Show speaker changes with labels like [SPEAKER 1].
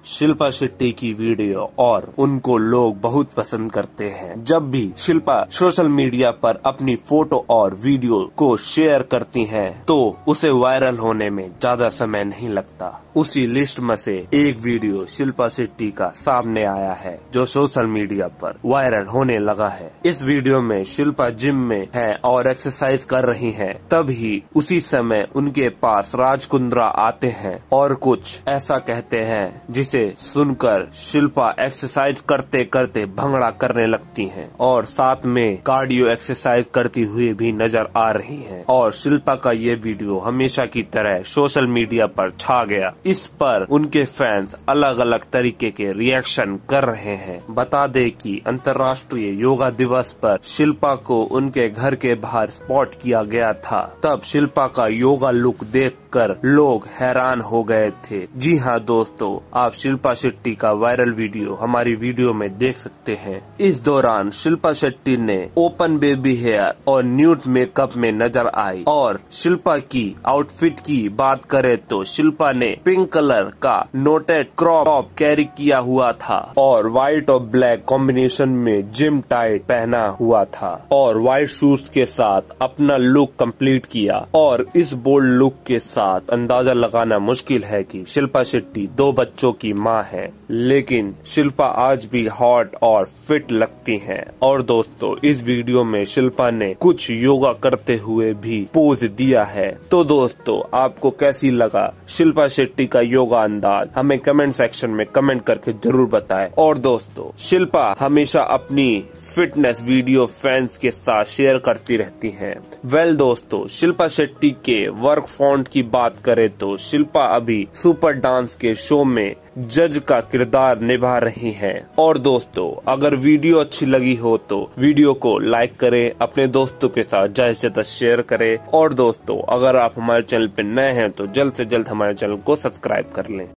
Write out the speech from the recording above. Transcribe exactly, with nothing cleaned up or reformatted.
[SPEAKER 1] शिल्पा शेट्टी की वीडियो और उनको लोग बहुत पसंद करते हैं। जब भी शिल्पा सोशल मीडिया पर अपनी फोटो और वीडियो को शेयर करती हैं, तो उसे वायरल होने में ज्यादा समय नहीं लगता। उसी लिस्ट में से एक वीडियो शिल्पा शेट्टी का सामने आया है जो सोशल मीडिया पर वायरल होने लगा है। इस वीडियो में शिल्पा जिम में है और एक्सरसाइज कर रही हैं। तभी उसी समय उनके पास राज कुंद्रा आते हैं और कुछ ऐसा कहते हैं जिसे सुनकर शिल्पा एक्सरसाइज करते करते भंगड़ा करने लगती हैं और साथ में कार्डियो एक्सरसाइज करती हुई भी नजर आ रही हैं। और शिल्पा का ये वीडियो हमेशा की तरह सोशल मीडिया पर छा गया। इस पर उनके फैंस अलग अलग तरीके के रिएक्शन कर रहे हैं। बता दें कि अंतर्राष्ट्रीय योगा दिवस पर शिल्पा को उनके घर के बाहर स्पॉट किया गया था। तब शिल्पा का योगा लुक देखकर लोग हैरान हो गए थे। जी हाँ दोस्तों, आप शिल्पा शेट्टी का वायरल वीडियो हमारी वीडियो में देख सकते हैं। इस दौरान शिल्पा शेट्टी ने ओपन बेबी हेयर और न्यूड मेकअप में नजर आई। और शिल्पा की आउटफिट की बात करें तो शिल्पा ने पिंक कलर का नोटेड क्रॉप टॉप कैरी किया हुआ था और व्हाइट और ब्लैक कॉम्बिनेशन में जिम टाइट पहना हुआ था और व्हाइट शूज के साथ अपना लुक कंप्लीट किया। और इस बोल्ड लुक के साथ अंदाजा लगाना मुश्किल है कि शिल्पा शेट्टी दो बच्चों की मां है, लेकिन शिल्पा आज भी हॉट और फिट लगती हैं। और दोस्तों, इस वीडियो में शिल्पा ने कुछ योगा करते हुए भी पोज दिया है। तो दोस्तों, आपको कैसी लगा शिल्पा शेट्टी का योगा अंदाज? हमें कमेंट सेक्शन में कमेंट करके जरूर बताएं। और दोस्तों, शिल्पा हमेशा अपनी फिटनेस वीडियो फैंस के साथ शेयर करती रहती हैं। वेल दोस्तों, शिल्पा शेट्टी के वर्क फॉन्ट की बात करें तो शिल्पा अभी सुपर डांस के शो में जज का किरदार निभा रही हैं। और दोस्तों, अगर वीडियो अच्छी लगी हो तो वीडियो को लाइक करें, अपने दोस्तों के साथ ज्यादा से ज्यादा शेयर करें। और दोस्तों, अगर आप हमारे चैनल पे नए हैं तो जल्द से जल्द हमारे चैनल को सब्सक्राइब कर लें।